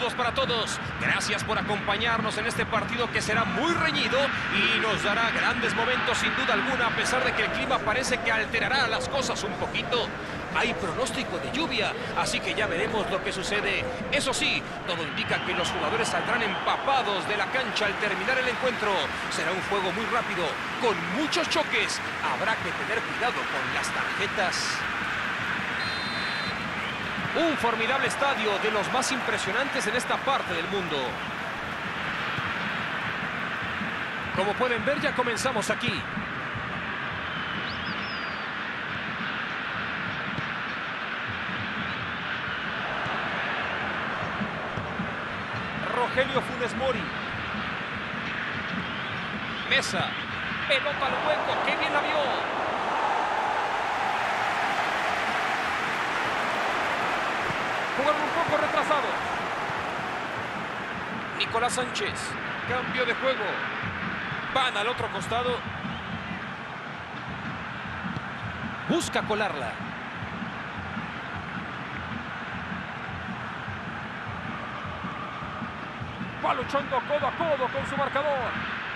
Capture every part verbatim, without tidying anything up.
Saludos para todos. Gracias por acompañarnos en este partido que será muy reñido y nos dará grandes momentos sin duda alguna, a pesar de que el clima parece que alterará las cosas un poquito. Hay pronóstico de lluvia, así que ya veremos lo que sucede. Eso sí, todo indica que los jugadores saldrán empapados de la cancha al terminar el encuentro. Será un juego muy rápido, con muchos choques. Habrá que tener cuidado con las tarjetas. Un formidable estadio, de los más impresionantes en esta parte del mundo. Como pueden ver, ya comenzamos aquí. Rogelio Funes Mori. Mesa. Pelota al hueco. ¡Qué bien la vio! Jugaron un poco retrasado. Nicolás Sánchez. Cambio de juego. Van al otro costado. Busca colarla. Va luchando codo a codo con su marcador.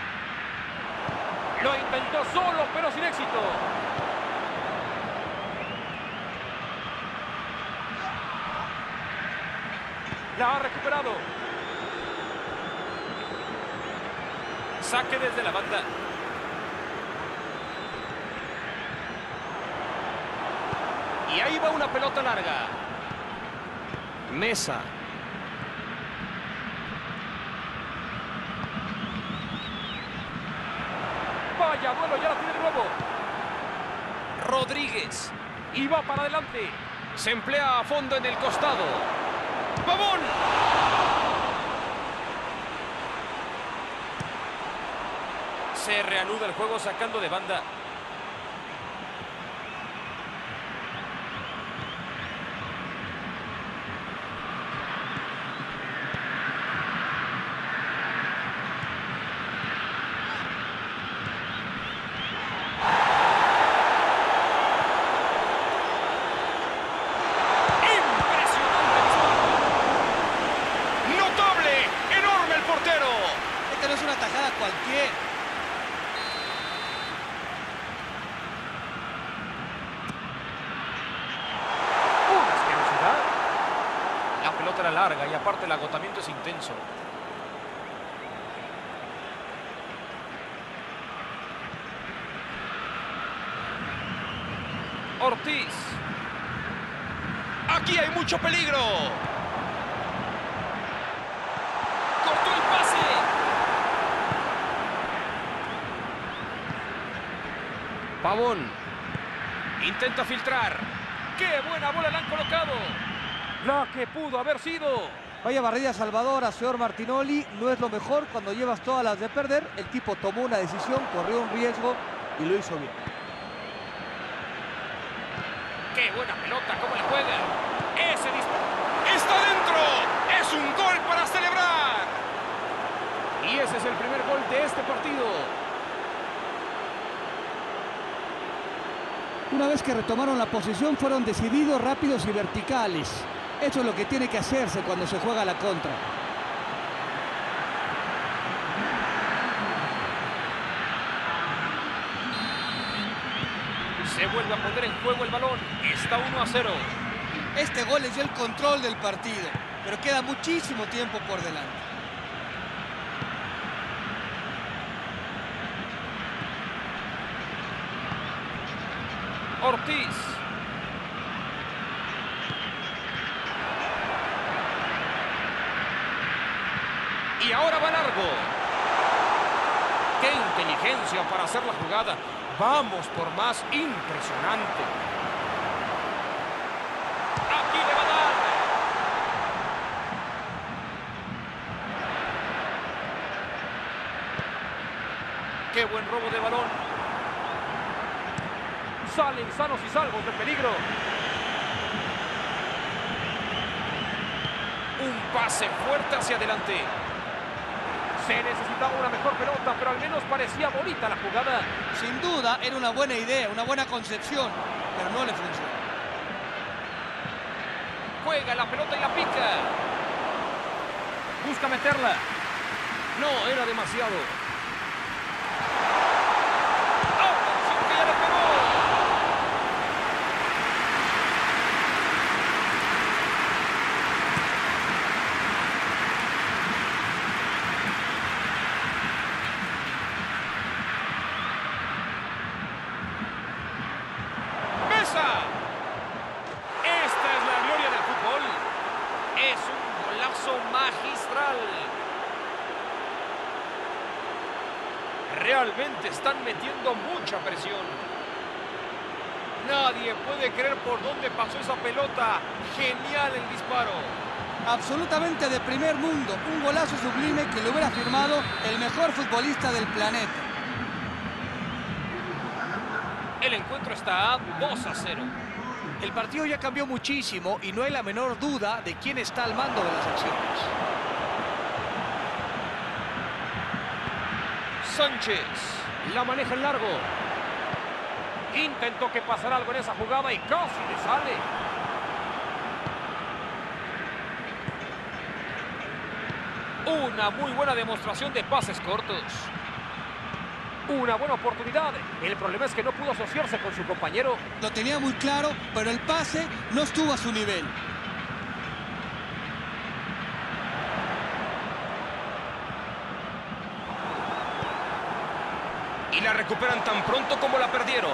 Lo intentó solo, pero sin éxito. La ha recuperado. Saque desde la banda. Y ahí va una pelota larga. Mesa. Vaya duelo, ya la tiene de nuevo. Rodríguez. Y va para adelante. Se emplea a fondo en el costado. ¡Pavón! Se reanuda el juego sacando de banda. Cualquier. Una asquerosidad. La pelota era larga y aparte el agotamiento es intenso. Ortiz. Aquí hay mucho peligro. Cortó el pase. Pavón. Intenta filtrar. ¡Qué buena bola le han colocado! La que pudo haber sido. Vaya barrida salvadora, señor Martinoli. No es lo mejor cuando llevas todas las de perder. El tipo tomó una decisión, corrió un riesgo y lo hizo bien. ¡Qué buena pelota! ¿Cómo le juega? ¡Ese disparo! ¡Está dentro! ¡Es un gol para celebrar! Y ese es el primer gol de este partido. Una vez que retomaron la posesión, fueron decididos, rápidos y verticales. Eso es lo que tiene que hacerse cuando se juega la contra. Se vuelve a poner en juego el balón. Está uno a cero. Este gol les dio el control del partido, pero queda muchísimo tiempo por delante. Ortiz. Y ahora va largo. ¡Qué inteligencia para hacer la jugada! Vamos por más. Impresionante. Aquí le va a dar. ¡Qué buen robo de balón! Salen sanos y salvos del peligro. Un pase fuerte hacia adelante. Se necesitaba una mejor pelota, pero al menos parecía bonita la jugada. Sin duda, era una buena idea, una buena concepción, pero no le funcionó. Juega la pelota y la pica. Busca meterla. No, era demasiado. ¡Oh! ¡Que ya le pegó! ¡Mesa! Esta es la gloria del fútbol. Es un golazo magistral. Realmente están metiendo mucha presión. Nadie puede creer por dónde pasó esa pelota. Genial el disparo. Absolutamente de primer mundo. Un golazo sublime que lo hubiera firmado el mejor futbolista del planeta. El encuentro está a dos a cero. El partido ya cambió muchísimo y no hay la menor duda de quién está al mando de las acciones. Sánchez la maneja en largo. Intentó que pasara algo en esa jugada y casi le sale. Una muy buena demostración de pases cortos. Una buena oportunidad. El problema es que no pudo asociarse con su compañero. Lo tenía muy claro, pero el pase no estuvo a su nivel. Y la recuperan tan pronto como la perdieron.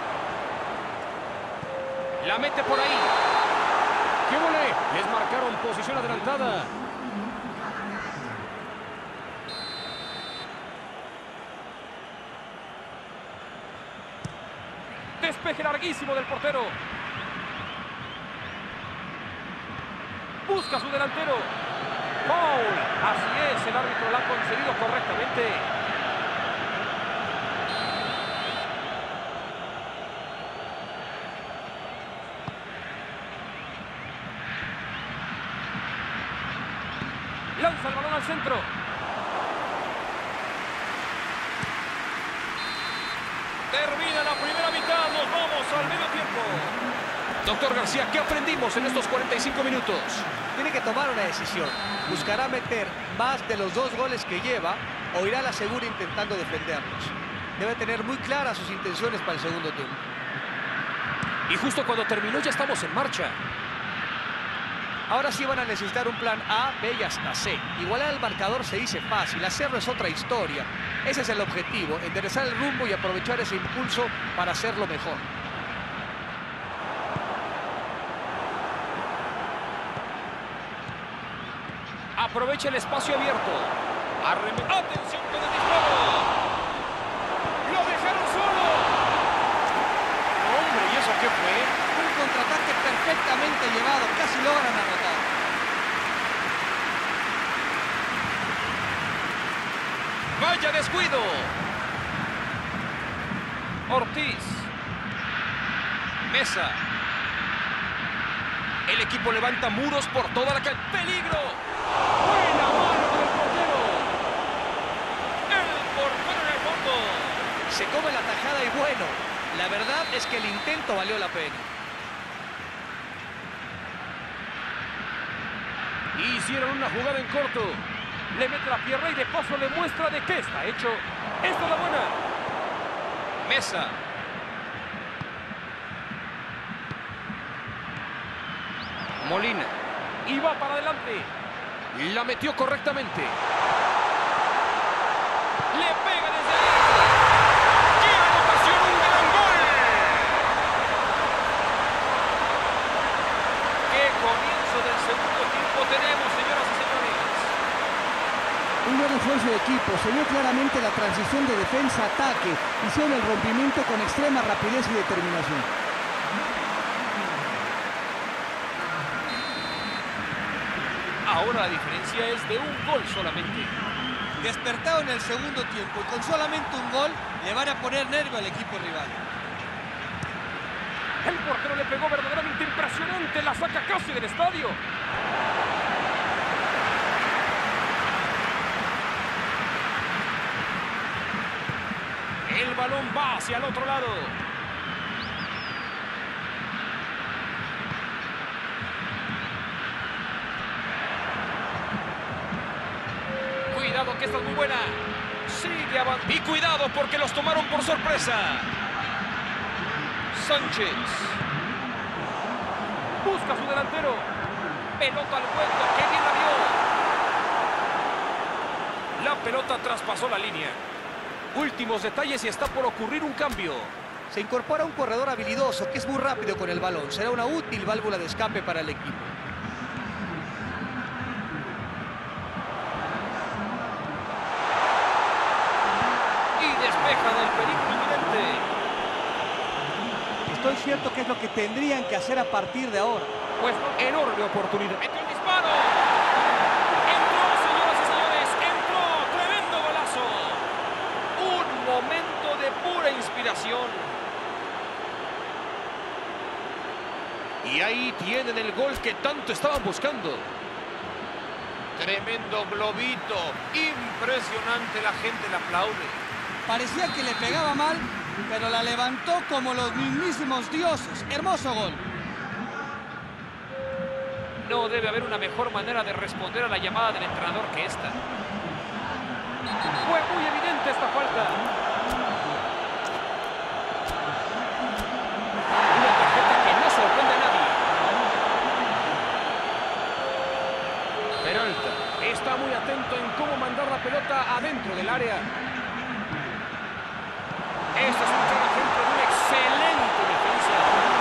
La mete por ahí. ¡Qué volé! Les marcaron posición adelantada. Despeje larguísimo del portero. Busca a su delantero. ¡Foul! Así es, el árbitro la ha concedido correctamente. Lanza el balón al centro. Termina la primera mitad, nos vamos al medio tiempo. Doctor García, ¿qué aprendimos en estos cuarenta y cinco minutos? Tiene que tomar una decisión. ¿Buscará meter más de los dos goles que lleva o irá a la segura intentando defenderlos? Debe tener muy claras sus intenciones para el segundo tiempo. Y justo cuando terminó ya estamos en marcha. Ahora sí van a necesitar un plan A, B y hasta C. Igualar el marcador se dice fácil, hacerlo es otra historia. Ese es el objetivo, enderezar el rumbo y aprovechar ese impulso para hacerlo mejor. Aprovecha el espacio abierto. Arreme... ¡Atención con el disparo! ¡Lo dejaron solo! ¡Hombre! ¿Y eso qué fue? Un contraataque perfectamente llevado, casi logran anotar. ¡Vaya descuido! Ortiz. Mesa. El equipo levanta muros por toda la calle. ¡Peligro! ¡Buena mano del portero! ¡El portero en el fondo! Se come la tajada y bueno, la verdad es que el intento valió la pena. Hicieron una jugada en corto. Le mete la pierna y de paso le muestra de qué está hecho. Esta es la buena. Mesa. Molina. Y va para adelante. La metió correctamente. Le pega desde ahí. ¡Qué anotación! ¡Un gran gol! ¡Qué comienzo del segundo tiempo tenemos, señoras y señores! Un buen esfuerzo de equipo, se vio claramente la transición de defensa-ataque, hicieron el rompimiento con extrema rapidez y determinación. Ahora la diferencia es de un gol solamente. Despertado en el segundo tiempo y con solamente un gol le van a poner nervio al equipo rival. El portero le pegó verdaderamente impresionante, la saca casi del estadio. El balón va hacia el otro lado. Cuidado, que esta es muy buena. Sigue avanzando. Y cuidado, porque los tomaron por sorpresa. Sánchez. Busca a su delantero. Pelota al hueco. ¡Qué bien la vio! La pelota traspasó la línea. Últimos detalles y está por ocurrir un cambio. Se incorpora un corredor habilidoso que es muy rápido con el balón. Será una útil válvula de escape para el equipo. Y despeja del peligro inminente. Estoy cierto que es lo que tendrían que hacer a partir de ahora. Pues enorme oportunidad. ¡Metió el disparo! ¡Entró, señoras y señores! ¡Entró! ¡Tremendo golazo! Un momento de pura inspiración. Y ahí tienen el gol que tanto estaban buscando. Tremendo globito. Impresionante, la gente le aplaude. Parecía que le pegaba mal, pero la levantó como los mismísimos dioses. Hermoso gol. No debe haber una mejor manera de responder a la llamada del entrenador que esta. Fue muy evidente esta falta. Una tarjeta que no sorprende a nadie. Peralta está muy atento en cómo mandar la pelota adentro del área. Este es un claro ejemplo de una excelente defensa.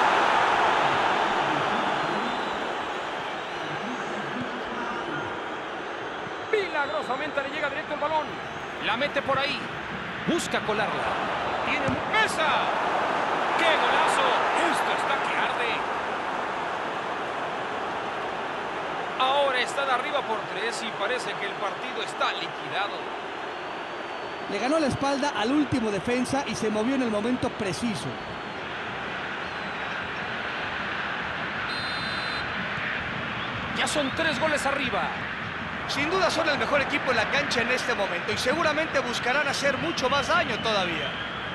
Milagrosamente le llega directo el balón. La mete por ahí. Busca colarla. Tiene mesa. ¡Qué golazo! Esto está que arde. Ahora están arriba por tres y parece que el partido está liquidado. Le ganó la espalda al último defensa y se movió en el momento preciso. Ya son tres goles arriba. Sin duda son el mejor equipo en la cancha en este momento y seguramente buscarán hacer mucho más daño todavía.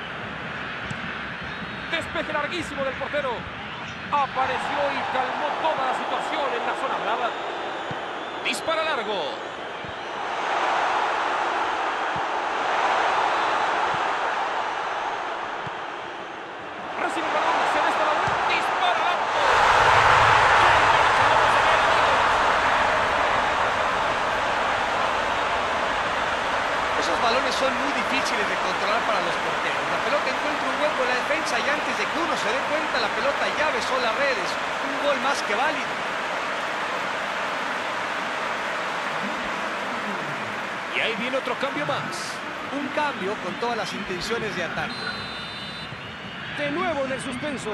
Despeje larguísimo del portero. Apareció y calmó toda la situación en la zona brava. Dispara largo. Recibe el balón, se esta la vuelta, dispara largo. Esos balones son muy difíciles de controlar para los porteros. La pelota encuentra un hueco en la defensa y antes de que uno se dé cuenta, la pelota ya besó las redes. Un gol más que válido. Y ahí viene otro cambio más. Un cambio con todas las intenciones de ataque. De nuevo en el suspenso.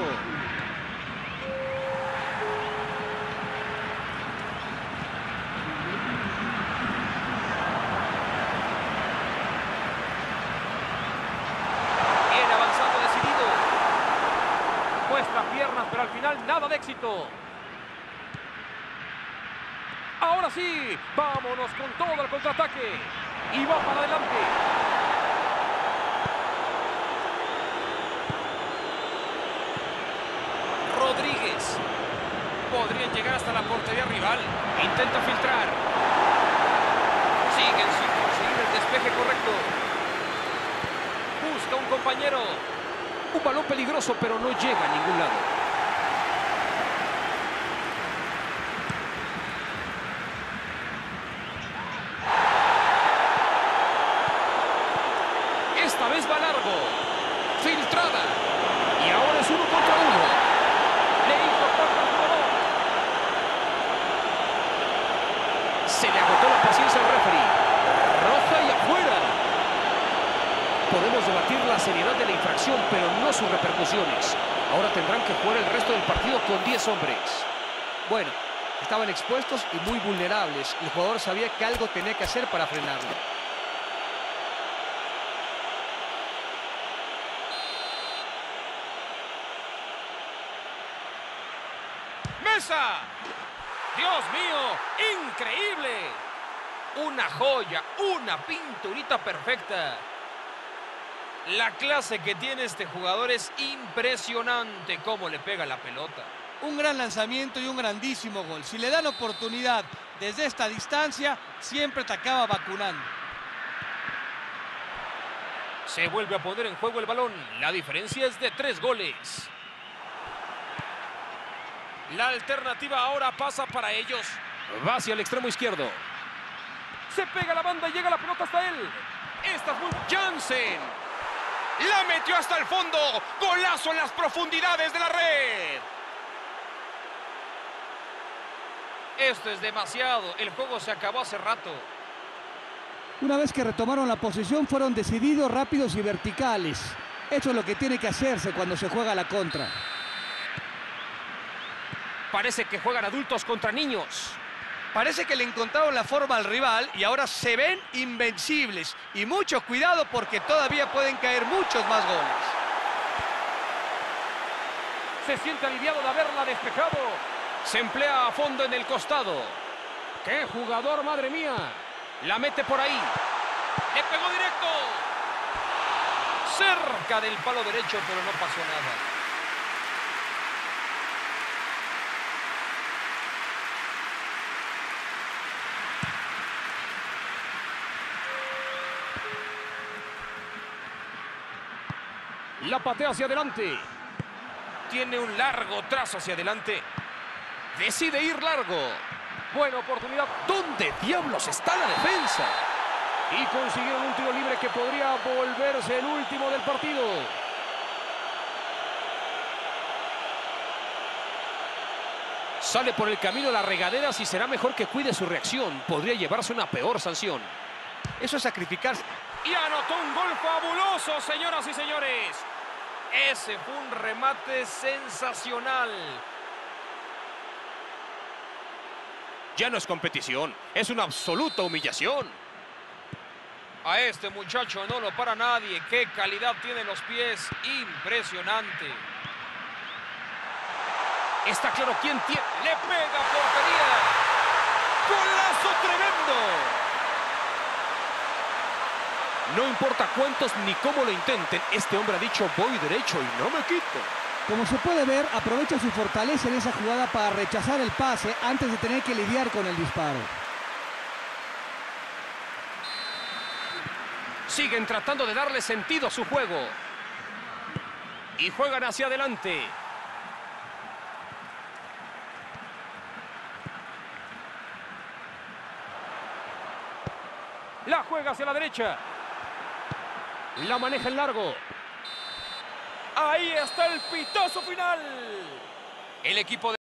Viene avanzando decidido. Muestra piernas, pero al final nada de éxito. Ahora sí, vámonos con todo el contraataque. Y va para adelante. Rodríguez. Podrían llegar hasta la portería rival. Intenta filtrar. Siguen sin conseguir el despeje correcto. Busca un compañero. Un balón peligroso, pero no llega a ningún lado. Esta vez va largo. Filtrada. Y ahora es uno contra uno. Le hizo corto al jugador. Se le agotó la paciencia al referee. Roja y afuera. Podemos debatir la seriedad de la infracción, pero no sus repercusiones. Ahora tendrán que jugar el resto del partido con diez hombres. Bueno, estaban expuestos y muy vulnerables. El jugador sabía que algo tenía que hacer para frenarlo. ¡Mesa! ¡Dios mío! ¡Increíble! Una joya, una pinturita perfecta. La clase que tiene este jugador es impresionante cómo le pega la pelota. Un gran lanzamiento y un grandísimo gol. Si le dan oportunidad desde esta distancia, siempre te acaba vacunando. Se vuelve a poner en juego el balón. La diferencia es de tres goles. La alternativa ahora pasa para ellos. Va hacia el extremo izquierdo. Se pega la banda y llega la pelota hasta él. Esta es muy... Jansen. La metió hasta el fondo. Golazo en las profundidades de la red. Esto es demasiado. El juego se acabó hace rato. Una vez que retomaron la posesión, fueron decididos, rápidos y verticales. Eso es lo que tiene que hacerse cuando se juega la contra. Parece que juegan adultos contra niños. Parece que le encontraron la forma al rival y ahora se ven invencibles. Y mucho cuidado porque todavía pueden caer muchos más goles. Se siente aliviado de haberla despejado. Se emplea a fondo en el costado. ¡Qué jugador, madre mía! La mete por ahí. ¡Le pegó directo! Cerca del palo derecho, pero no pasó nada. La patea hacia adelante. Tiene un largo trazo hacia adelante. Decide ir largo. Buena oportunidad. ¿Dónde diablos está la defensa? Y consiguieron un tiro libre que podría volverse el último del partido. Sale por el camino de las regaderas y será mejor que cuide su reacción. Podría llevarse una peor sanción. Eso es sacrificarse. Y anotó un gol fabuloso, señoras y señores. Ese fue un remate sensacional. Ya no es competición, es una absoluta humillación. A este muchacho no lo para nadie. Qué calidad tiene los pies, impresionante. Está claro quién tiene. Le pega portería. ¡Golazo tremendo! No importa cuántos ni cómo lo intenten, este hombre ha dicho voy derecho y no me quito. Como se puede ver, aprovecha su fortaleza en esa jugada para rechazar el pase antes de tener que lidiar con el disparo. Siguen tratando de darle sentido a su juego. Y juegan hacia adelante. La juega hacia la derecha. La maneja en largo. Ahí está el pitazo final. El equipo de